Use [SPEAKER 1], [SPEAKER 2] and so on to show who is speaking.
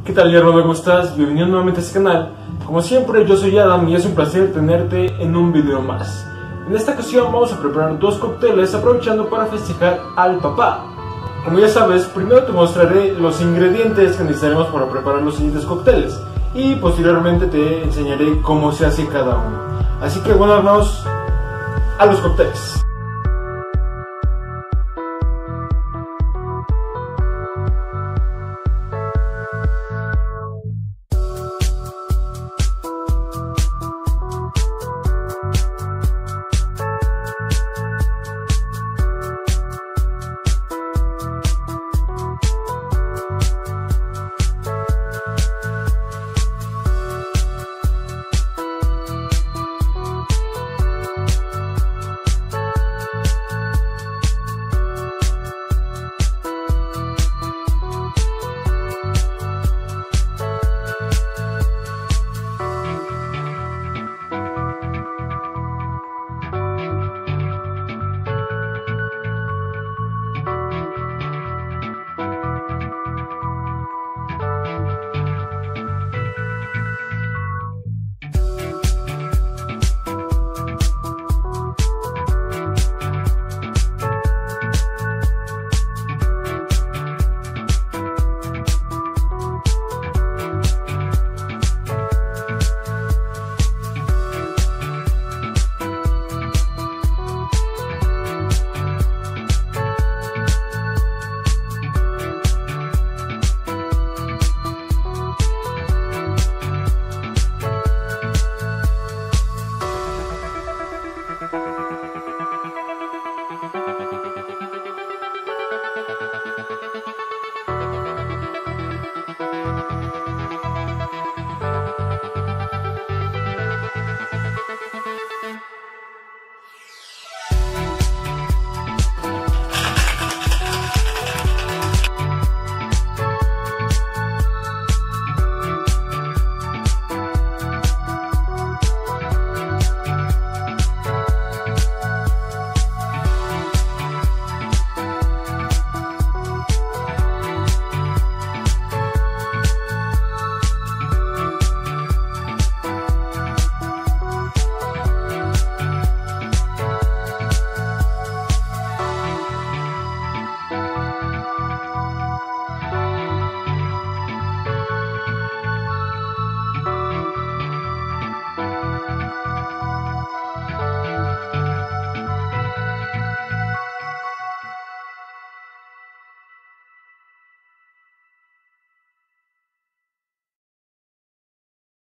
[SPEAKER 1] ¿Qué tal, hermano? ¿Cómo estás? Bienvenido nuevamente a este canal. Como siempre, yo soy Adam y es un placer tenerte en un video más. En esta ocasión vamos a preparar dos cócteles aprovechando para festejar al papá. Como ya sabes, primero te mostraré los ingredientes que necesitaremos para preparar los siguientes cócteles y posteriormente te enseñaré cómo se hace cada uno. Así que bueno, vamos a los cócteles.